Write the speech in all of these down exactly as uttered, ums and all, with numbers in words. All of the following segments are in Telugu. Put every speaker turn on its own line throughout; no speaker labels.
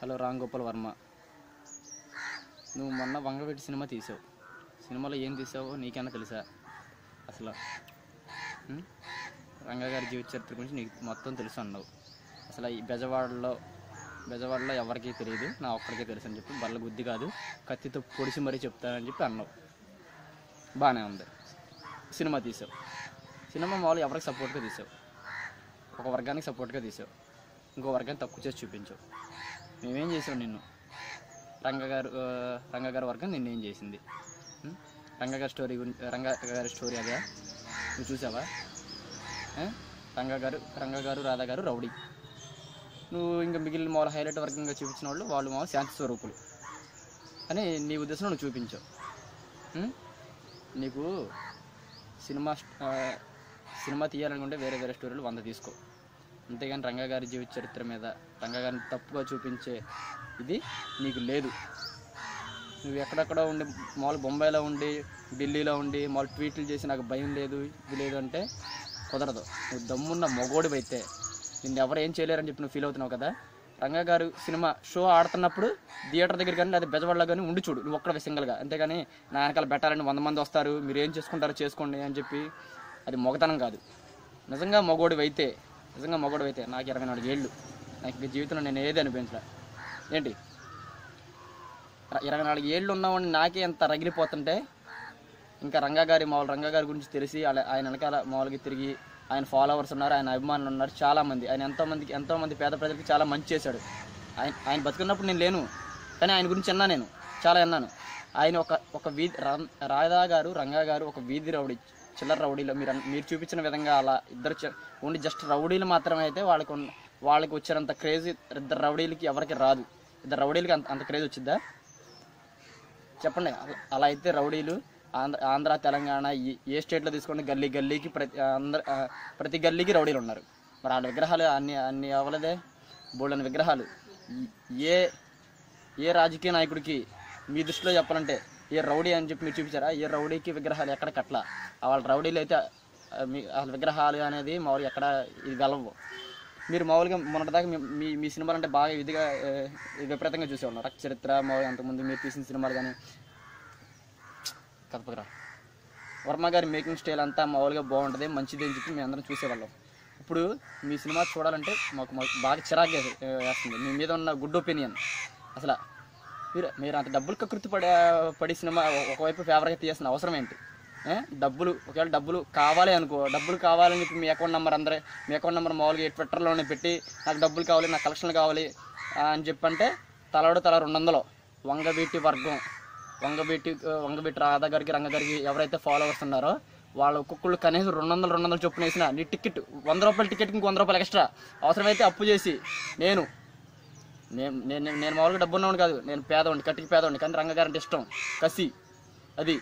హలో రామ్ గోపాల్ వర్మ, నువ్వు మొన్న వంగవీటి సినిమా తీసావు. సినిమాలో ఏం తీసావో నీకన్నా తెలుసా? అసలు రంగా గారి జీవిత చరిత్ర గురించి నీకు మొత్తం తెలుసు అన్నావు. అసలు ఈ బెజవాడలో బెజవాడలో ఎవరికీ తెలియదు, నా ఒక్కడికే తెలుసు అని చెప్పి బల్ల బుద్ధి కాదు కత్తితో పొడిచి మరీ చెప్తానని చెప్పి అన్నావు. బాగానే ఉంది. సినిమా తీసావు. సినిమా మామూలు ఎవరికి సపోర్ట్గా తీసావు? ఒక వర్గానికి సపోర్ట్గా తీసావు, ఇంకో వర్గాన్ని తక్కువ చేసి చూపించావు. మేమేం చేసావు? నిన్ను రంగగారు రంగగారి వర్గం నిన్నేం చేసింది? రంగగారి స్టోరీ గురించి రంగగారి స్టోరీ అదే నువ్వు చూసావా? రంగగారు రంగగారు రాధా గారు రౌడీ. నువ్వు ఇంకా మిగిలిన మామూలు హైలైట్ వర్గంగా చూపించిన వాళ్ళు వాళ్ళు మామూలు శాంతి స్వరూపులు అని నీ ఉద్దేశంలో నువ్వు చూపించావు. నీకు సినిమా సినిమా తీయాలనుకుంటే వేరే వేరే స్టోరీలు వంద తీసుకో, అంతేగాని రంగా గారి జీవిత చరిత్ర మీద రంగా గారిని తప్పుగా చూపించే ఇది నీకు లేదు. నువ్వు ఎక్కడెక్కడ ఉండి మామూలు బొంబాయిలో ఉండి ఢిల్లీలో ఉండి మామూలు ట్వీట్లు చేసి నాకు భయం లేదు ఇది లేదు అంటే కుదరదు. నువ్వు దమ్మున్న మొగోడివి అయితే నిన్ను ఎవరు ఏం చేయలేరని చెప్పి నువ్వు ఫీల్ అవుతున్నావు కదా. రంగా గారు సినిమా షో ఆడుతున్నప్పుడు థియేటర్ దగ్గర కానీ లేదా బెజవాడలో కానీ ఉండి చూడు నువ్వు ఒక్కడ సింగల్గా, అంతేగాని నా వెనకాల పెట్టాలని వంద మంది వస్తారు మీరు ఏం చేసుకుంటారో చేసుకోండి అని చెప్పి అది మొగతనం కాదు. నిజంగా మొగోడివి అయితే నిజంగా మొగోడివి అయితే నాకు ఇరవై నాలుగు ఏళ్ళు నాకు ఈ జీవితంలో నేను ఏది అనిపించలే. ఏంటి ఇరవై నాలుగు ఏళ్ళు ఉన్నామని నాకే ఎంత రగిలిపోతుంటే ఇంకా రంగా గారి మామూలు రంగా గారి గురించి తెలిసి ఆయన వెనకాల మామూలుగా తిరిగి ఆయన ఫాలోవర్స్ ఉన్నారు, ఆయన అభిమానులు ఉన్నారు చాలామంది. ఆయన ఎంతోమందికి ఎంతోమంది పేద ప్రజలకి చాలా మంచి చేశాడు. ఆయన ఆయన బతుకున్నప్పుడు నేను లేను, కానీ ఆయన గురించి అన్నా నేను చాలా అన్నాను. ఆయన ఒక ఒక వీధి రాధా గారు రంగా గారు ఒక వీధి రౌడీ, చిల్లర రౌడీలో మీరు మీరు చూపించిన విధంగా అలా ఇద్దరు ఓన్లీ జస్ట్ రౌడీలు మాత్రమే అయితే వాళ్ళకి వాళ్ళకి వచ్చినంత క్రేజ్ ఇద్దరు రౌడీలకి ఎవరికి రాదు. ఇద్దరు రౌడీలకి అంత అంత క్రేజ్ వచ్చిద్దా చెప్పండి? అలా అయితే రౌడీలు ఆంధ్ర ఆంధ్ర తెలంగాణ ఏ స్టేట్లో తీసుకోండి గల్లీ గల్లీకి ప్రతి ఆంధ్ర ప్రతి గల్లీకి రౌడీలు ఉన్నారు. మరి వాళ్ళ విగ్రహాలు అన్ని అన్ని అవ్వలేదే, బోల్డని విగ్రహాలు. ఏ ఏ రాజకీయ నాయకుడికి మీ దృష్టిలో చెప్పాలంటే ఏ రౌడీ అని చెప్పి మీరు చూపించారా? ఏ రౌడీకి విగ్రహాలు ఎక్కడ కట్ల? వాళ్ళ రౌడీలు అయితే మీ వాళ్ళ విగ్రహాలు అనేది మామూలుగా ఎక్కడ ఇది గెలవు. మీరు మామూలుగా మొన్నటిదాకా మీ మీ సినిమాలు అంటే బాగా ఇదిగా విపరీతంగా చూసేవాళ్ళం. రక్త చరిత్ర మామూలుగా అంతకుముందు మీరు తీసిన సినిమాలు కానీ కదపకరా వర్మ గారి మేకింగ్ స్టైల్ అంతా మామూలుగా బాగుంటుంది మంచిది అని చెప్పి మేము అందరం చూసేవాళ్ళం. ఇప్పుడు మీ సినిమా చూడాలంటే మాకు మాకు బాగా చిరాకు వేస్తుంది. మీ మీద ఉన్న గుడ్ ఒపీనియన్. అసలు మీరు మీరు అంత డబ్బులు కకృతి పడే పడి సినిమా ఒకవైపు ఫేవర్గా తీయాల్సిన అవసరం ఏంటి? డబ్బులు ఒకవేళ డబ్బులు కావాలి అనుకో, డబ్బులు కావాలని చెప్పి మీ అకౌంట్ నెంబర్ అందరే మీ అకౌంట్ నెంబర్ మామూలుగా ట్విట్టర్లోనే పెట్టి నాకు డబ్బులు కావాలి నాకు కలెక్షన్లు కావాలి అని చెప్పంటే తలడు తల రెండు వందలు వంగవీటి వర్గం వంగవీటి వంగవీటి రాధా గారికి రంగ గారికి ఎవరైతే ఫాలోవర్స్ ఉన్నారో వాళ్ళ ఒక్కొక్కళ్ళు కనీసం రెండు వందలు రెండు వందలు చొప్పున వేసిన నీ టికెట్ వంద రూపాయల టికెట్కి ఇంకో వంద రూపాయలు ఎక్స్ట్రా అవసరమైతే అప్పు చేసి నేను నేను నేను నేను మామూలుగా డబ్బు ఉన్నవాడిని కాదు, నేను పేదవాడిని కట్టికి పేదవాడిని, కానీ రంగ గారి అంటే ఇష్టం కసి అది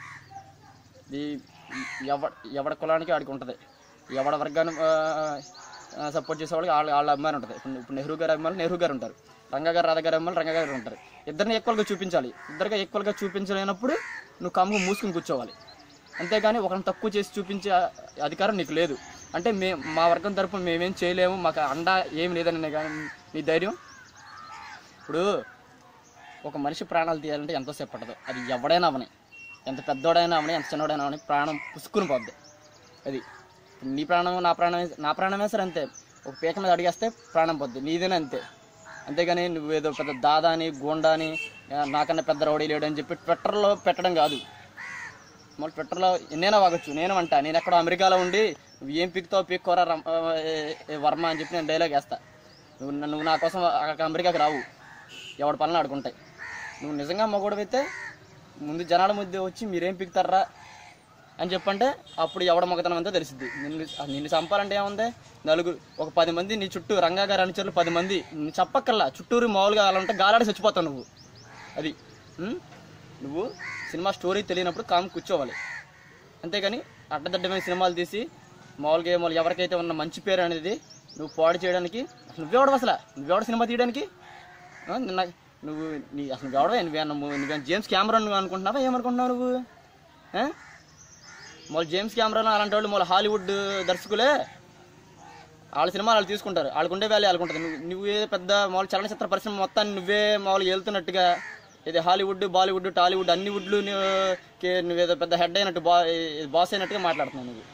ఎవ ఎవడ కులానికి ఆడికి ఉంటుంది, ఎవడ వర్గాన్ని సపోర్ట్ చేసేవాళ్ళకి వాళ్ళ వాళ్ళ అభిమానం ఉంటుంది. ఇప్పుడు ఇప్పుడు నెహ్రూ గారి అభిమానులు నెహ్రూ గారు ఉంటారు, రంగా గారు రాధా గారి అభిమానులు రంగా గారు ఉంటారు. ఇద్దరిని ఈక్వల్గా చూపించాలి. ఇద్దరిగా ఈక్వల్గా చూపించలేనప్పుడు నువ్వు కమ్ము మూసుకుని కూర్చోవాలి, అంతేగాని ఒకరిని తక్కువ చేసి చూపించే అధికారం నీకు లేదు. అంటే మే మా వర్గం తరపున మేమేం చేయలేము మాకు అండా ఏం లేదని కానీ నీ ధైర్యం. ఇప్పుడు ఒక మనిషి ప్రాణాలు తీయాలంటే ఎంతోసేపు పట్టదు, అది ఎవడైనా అవని, ఎంత పెద్దోడైనా అవని ఎంత చిన్నోడైనా అవని ప్రాణం పుసుకుని పోద్ది. అది నీ ప్రాణం నా ప్రాణం నా ప్రాణమే సరే అంతే, ఒక పీక మీద అడిగేస్తే ప్రాణం పోద్ది, నీదేనా అంతే. అంతేగాని నువ్వేదో పెద్ద దాదా అని గోండా అని నాకన్నా పెద్ద రౌడీ లేడు అని చెప్పి ట్విట్టర్లో పెట్టడం కాదు. మళ్ళీ ట్విట్టర్లో ఎన్నైనా వాగచ్చు, నేను అంటా నేను ఎక్కడో అమెరికాలో ఉండి నువ్వు ఏం పీకుతావు పీక్కోరా వర్మ అని చెప్పి నేను డైలాగ్ వేస్తా. నువ్వు నువ్వు నా కోసం అమెరికాకి రావు, ఎవడి పనులు ఆడుకుంటాయి. నువ్వు నిజంగా మగోడివైతే ముందు జనాల మధ్య వచ్చి మీరేం పీకుతారా అని చెప్పంటే అప్పుడు ఎవడ మొగతనం అంతా తెలిసిద్ది. నిన్ను నిన్ను చంపాలంటే ఏముంది, నలుగురు ఒక పది మంది నీ చుట్టూ రంగా గారి అనుచరులు పది మంది నిన్ను చెప్పక్కల్లా చుట్టూరు మామూలుగా అలా ఉంటే గాలాడి చచ్చిపోతావు నువ్వు. అది నువ్వు సినిమా స్టోరీ తెలియనప్పుడు కామ్ కూర్చోవాలి, అంతేగాని అడ్డదడ్డమైన సినిమాలు తీసి మామూలుగా ఏమో ఎవరికైతే ఉన్న మంచి పేరు అనేది నువ్వు పాడు చేయడానికి నువ్వెవడవు అసలు నువ్వెవడ సినిమా తీయడానికి? నిన్న నువ్వు నీ అసలు ఎవడవే నువ్వే నువ్వు నువ్వే జేమ్స్ కెమెరాన్ నువ్వు అనుకుంటున్నావా ఏమనుకుంటున్నావు నువ్వు? మొదలు జేమ్స్ కెమెరాన్ అలాంటి వాళ్ళు మొదలు హాలీవుడ్ దర్శకులే వాళ్ళ సినిమా వాళ్ళు తీసుకుంటారు, వాళ్ళకు ఉండే వాల్యూ వాళ్ళకు ఉంటుంది. నువ్వు నువ్వే పెద్ద మామూలు చలనచిత్ర పరిశ్రమ మొత్తాన్ని నువ్వే మామూలు వెళ్తున్నట్టుగా, ఇది హాలీవుడ్ బాలీవుడ్ టాలీవుడ్ అన్ని వుడ్లు నువ్వేదో పెద్ద హెడ్ అయినట్టు బా బాస్ అయినట్టుగా మాట్లాడుతున్నావు నువ్వు.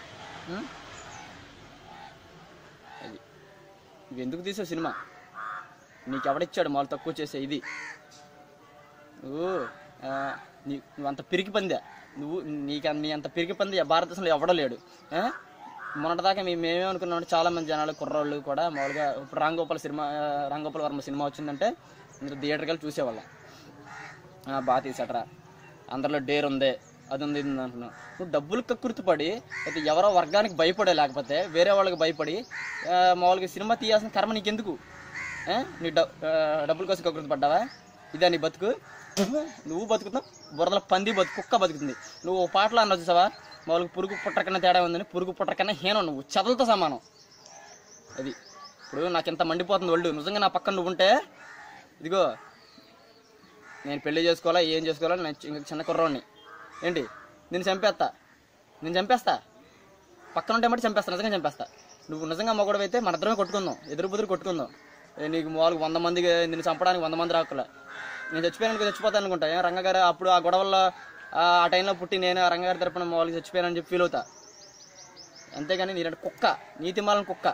అది నువ్వు ఎందుకు తీసావు సినిమా? నీకు ఎవడిచ్చాడు మామూలు తక్కువ చేసే ఇది? నువ్వు నీ నువ్వు అంత పిరికి పందా, నువ్వు నీకు నీ అంత పిరికి పంది భారతదేశంలో ఎవడో లేడు. మొన్నటిదాకా మేము మేమే అనుకున్నామంటే చాలామంది జనాలు కుర్రోళ్ళు కూడా మామూలుగా ఇప్పుడు రామ్ గోపాల్ సినిమా రామ్ గోపాల్ వర్మ సినిమా వచ్చిందంటే మీరు థియేటర్కి వెళ్ళి చూసేవాళ్ళం. బాగా తీసాటరా, అందరిలో డేర్ ఉంది, అది ఉంది, ఇది అంటున్నావు. నువ్వు డబ్బులు కక్కుర్తిపడి అయితే ఎవరో వర్గానికి భయపడే, లేకపోతే వేరే వాళ్ళకి భయపడి మామూలుగా సినిమా తీయాల్సిన కర్మ నీకెందుకు? నీ డబ్బుల కోసం కక్కుర్తి పడ్డావా? ఇదా నీ బతుకు? నువ్వు బతుకుతున్నావు, బురదల పంది బతుకు, కుక్క బతుకుతుంది. నువ్వు పాటలు అన్న చూసావా, మామూలుగా పురుగు పుట్ర కన్నా తేడా ఉందని, పురుగు పుట్ర కన్నా హీనం, నువ్వు చెదలతో సమానం. అది ఇప్పుడు నాకు ఎంత మండిపోతుంది ఒళ్ళు. నిజంగా నా పక్కన నువ్వు ఉంటే, ఇదిగో నేను పెళ్లి చేసుకోవాలా, ఏం చేసుకోవాలా, నేను చిన్న కుర్రోడిని ఏంటి, నేను చంపేస్తా, నేను చంపేస్తా, పక్కన ఉంటే మట్టి చంపేస్తా, నిజంగా చంపేస్తా. నువ్వు నిజంగా మొగడు అయితే మన ఇద్దరమే కొట్టుకుందాం, ఎదురు బుదురు కొట్టుకుందాం. నీకు మామూలుగా వంద మందికి నిన్ను చంపడానికి వంద మంది రాకులా, నేను చచ్చిపోయాను చచ్చిపోతాను అనుకుంటా. ఏం రంగగారు అప్పుడు ఆ గొడవల్లో ఆ టైంలో పుట్టి నేను ఆ రంగగారి తరపున మామూలుగా చచ్చిపోయానని చెప్పి ఫీల్ అవుతా. అంతేగాని నీరంటే కుక్క, నీతిమాలని కుక్క.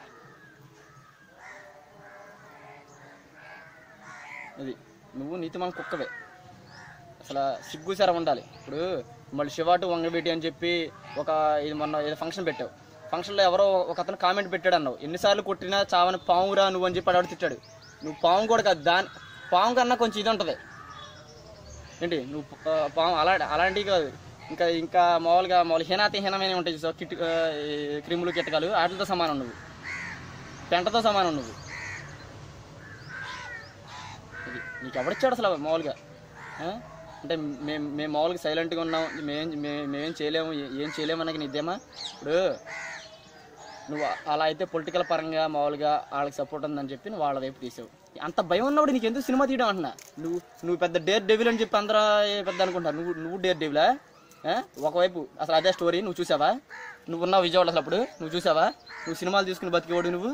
అది నువ్వు నీతిమాలని కుక్కవే. అసలు సిగ్గుసారం ఉండాలి. ఇప్పుడు మళ్ళీ శివాటు వంగబెట్టి అని చెప్పి ఒక ఇది మొన్న ఏదో ఫంక్షన్ పెట్టావు, ఫంక్షన్లో ఎవరో ఒక అతను కామెంట్ పెట్టాడు అన్నావు, ఎన్నిసార్లు కొట్టినా చావని పావురా నువ్వు అని చెప్పి అడు తిట్టాడు. నువ్వు పాము కూడా కాదు, దాని పాము కన్నా కొంచెం ఇది ఉంటుంది ఏంటి, నువ్వు పాము అలా అలాంటివి కాదు. ఇంకా ఇంకా మామూలుగా మామూలు హీనాతి హీనమైన ఉంటాయి సో కిట్ క్రిములు కిటకాలు, వాటితో సమానం నువ్వు, పెంటతో సమానం నువ్వు. ఇది నీకు ఎవడిచ్చాడు అసలు మామూలుగా? అంటే మేము మేము మామూలుగా సైలెంట్గా ఉన్నాం, మేమేం మేమేం చేయలేము, ఏం చేయలేము అన్నది నీదేమా? ఇప్పుడు నువ్వు అలా అయితే పొలిటికల్ పరంగా మామూలుగా వాళ్ళకి సపోర్ట్ ఉందని చెప్పి నువ్వు వాళ్ళ వైపు తీసావు. అంత భయం ఉన్నప్పుడు నీకు ఎందుకు సినిమా తీయడం అంటున్నా? నువ్వు నువ్వు పెద్ద డేర్ డెవిల్ అని చెప్పి అందరూ పెద్ద అనుకుంటారు, నువ్వు నువ్వు డేర్ డెవిలా? ఒకవైపు అసలు అదే స్టోరీ నువ్వు చూసావా? నువ్వు ఉన్నావు విజయవాడ అసలు అప్పుడు, నువ్వు చూసావా? నువ్వు సినిమాలు తీసుకుని బతికేవాడు నువ్వు.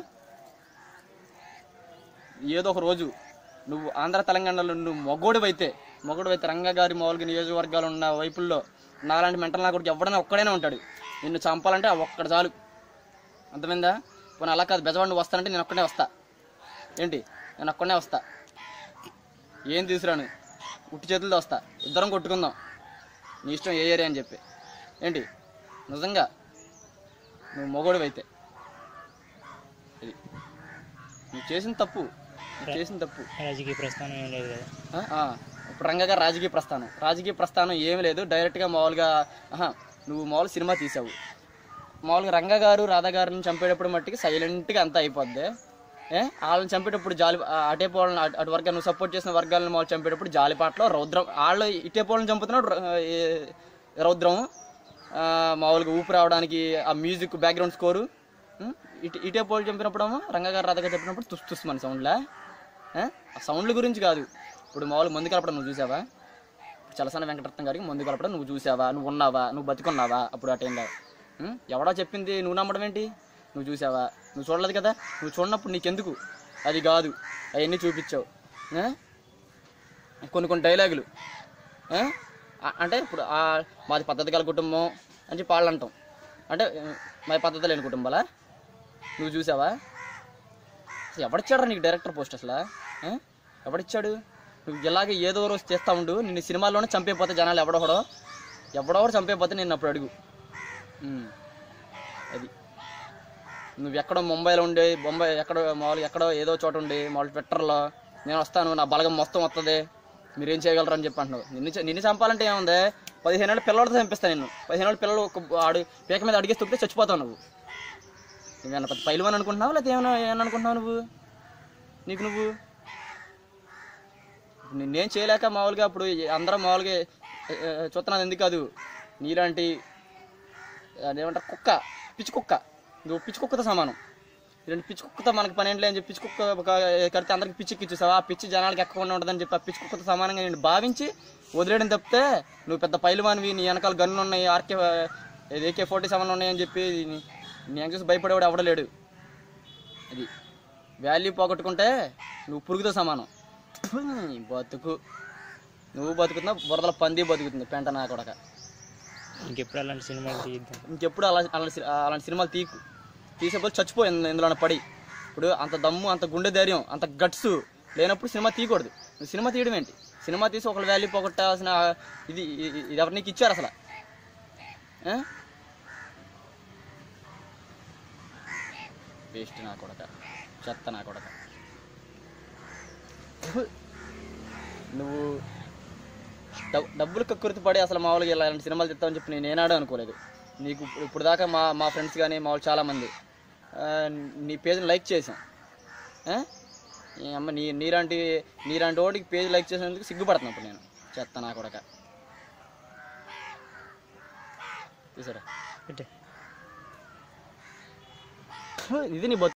ఏదో ఒక రోజు నువ్వు ఆంధ్ర తెలంగాణలో నువ్వు మొగోడు అయితే మొగోడు అయితే రంగగారి మామూలుగా నియోజకవర్గాలు ఉన్న వైపుల్లో నాలాంటి మెంటల్ నా కొడుకు ఎవడైనా ఒక్కడైనా ఉంటాడు. నిన్ను చంపాలంటే ఒక్కడ చాలు, అర్థమైందా? పోనీ అలా కాదు, బెజవాడు నువ్వు వస్తానంటే నేను ఒక్కడే వస్తా ఏంటి, నేను ఒక్కడే వస్తా, ఏం తీసుకురాను, ఉట్టి చేతులతో వస్తా, ఇద్దరం కొట్టుకుందాం, నీ ఇష్టం ఏ ఏరియా అని చెప్పి ఏంటి. నిజంగా నువ్వు మొగోడు అయితే ఇది నువ్వు చేసిన తప్పు, నువ్వు చేసిన తప్పు.
రాజకీయ ప్రస్థానం ఏం లేదు కదా
ఇప్పుడు రంగగా రాజకీయ ప్రస్థానం రాజకీయ ప్రస్థానం ఏమి లేదు. డైరెక్ట్గా మామూలుగా నువ్వు మామూలు సినిమా తీసావు, మామూలుగా రంగ గారు రాధా గారిని చంపేటప్పుడు మట్టికి సైలెంట్గా అంతా అయిపోద్ది. ఏ వాళ్ళని చంపేటప్పుడు జాలి అటే పోవాలని అటు వర్గాన్ని నువ్వు సపోర్ట్ చేసిన వర్గాలను మామూలు చంపేటప్పుడు జాలిపాటలో రౌద్రం, వాళ్ళు ఇటే పోవాలని చంపుతున్నాడు రౌద్రం, మామూలుగా ఊపి రావడానికి ఆ మ్యూజిక్ బ్యాక్గ్రౌండ్ స్కోరు. ఇటు ఇటే పోలు చంపినప్పుడు రంగగారు రాధా గారు చెప్పినప్పుడు తుస్ తుస్ మన సౌండ్లా. ఆ సౌండ్ల గురించి కాదు, ఇప్పుడు మామూలు మందు కలపడం నువ్వు చూసావా? చలసాని వెంకటరత్నం గారికి మందు కలపడం నువ్వు చూసావా? నువ్వు ఉన్నావా? నువ్వు బతుకున్నావా అప్పుడు ఆ టైంలో? ఎవడో చెప్పింది నువ్వు నమ్మడం ఏంటి? నువ్వు చూసావా? నువ్వు చూడలేదు కదా. నువ్వు చూడనప్పుడు నీకెందుకు? అది కాదు, అవన్నీ చూపించావు. కొన్ని కొన్ని డైలాగులు అంటే ఇప్పుడు మాది పద్ధతి గల కుటుంబం అని చెప్పి వాళ్ళు అంటాం, అంటే మాది పద్ధతి లేని కుటుంబాలా? నువ్వు చూసావా? ఎవడిచ్చాడు నీకు డైరెక్టర్ పోస్ట్ అసలు? ఎవడిచ్చాడు? నువ్వు ఇలాగే ఏదో రోజు చేస్తూ ఉండు, నిన్ను సినిమాల్లోనే చంపేపోతే జనాలు ఎవడోహడో ఎవడోహడు చంపేపోతే నేను అప్పుడు అడుగు. అది నువ్వు ఎక్కడో ముంబైలో ఉండి బొంబాయి ఎక్కడో మామూలు ఎక్కడో ఏదో చోట ఉండి మామూలు ట్విట్టర్లో నేను వస్తాను నా బలగం మొత్తం వస్తుంది మీరేం చేయగలరు అని చెప్పి అంటున్నావు. నిన్ను నిన్ను చంపాలంటే ఏముంది? పదిహేను ఏళ్ళ పిల్లలతో చంపిస్తాను నిన్ను. పదిహేను ఏళ్ళ పిల్లలు ఆడు పీక మీద అడిగేసి తొక్కితే చచ్చిపోతావు నువ్వు. నువ్వేమన్నా పెద్ద పైలువని అనుకుంటున్నావు లేకపోతే ఏమైనా ఏమన్నా అనుకుంటున్నావు నువ్వు? నీకు నువ్వు నేనేం చేయలేక మామూలుగా ఇప్పుడు అందరం మామూలుగా చూస్తున్నాను. ఎందుకు కాదు, నీలాంటి అదేమంటారు కుక్క, పిచ్చి కుక్క, నువ్వు పిచ్చి కుక్కతో సమానం. ఇలాంటి పిచ్చి కుక్కతో మనకి పని ఏంటి అని చెప్పి పిచ్చి కుక్క కడితే అందరికి పిచ్చికి ఇచ్చేసావు. ఆ పిచ్చి జనాలకి ఎక్కకుండా ఉంటుందని చెప్పి ఆ పిచ్చి కుక్కతో సమానంగా నేను భావించి వదిలేయడం తప్పితే నువ్వు పెద్ద పైలువానివి, నీ వెనకాల గన్నులు ఉన్నాయి, ఆర్కే ఏకే ఫార్టీ సెవెన్ ఉన్నాయని చెప్పి నీ చూసి భయపడేవాడు ఎవడలేడు. అది వాల్యూ పోగొట్టుకుంటే నువ్వు పురుగుతో సమానం. బతుకు నువ్వు బతుకుతున్నా బురదల పంది బతుకుతుంది పెంట నా కొడక.
ఇంకెప్పుడు అలాంటి సినిమాలు తీద్దాం.
ఇంకెప్పుడు అలా అలాంటి అలాంటి సినిమాలు తీకు తీసేపోతే చచ్చిపోయింది ఇందులో పడి. ఇప్పుడు అంత దమ్ము అంత గుండె ధైర్యం అంత గట్స్ లేనప్పుడు సినిమా తీయకూడదు. నువ్వు సినిమా తీయడం ఏంటి? సినిమా తీసి ఒకళ్ళు వాల్యూ పోగొట్టాల్సిన ఇది ఇది ఎవరు నీకు ఇచ్చారు అసలు? వేస్ట్ నా కొడక, చెత్త నా కొడక. నువ్వు డబ్బులు కక్కుర్తి పడి అసలు మామూలుగా ఇలాంటి సినిమాలు తీస్తామని చెప్పి నేను ఏనాడో అనుకోలేదు. నీకు ఇప్పుడు దాకా మా మా ఫ్రెండ్స్ కానీ మా వాళ్ళు చాలామంది నీ పేజ్ని లైక్ చేసాం. అమ్మ నీ నీలాంటి నీలాంటి వాడికి పేజ్ లైక్ చేసినందుకు సిగ్గుపడుతున్నా ఇప్పుడు నేను. చెత్త నా కొడక. చూసారా ఇది నీ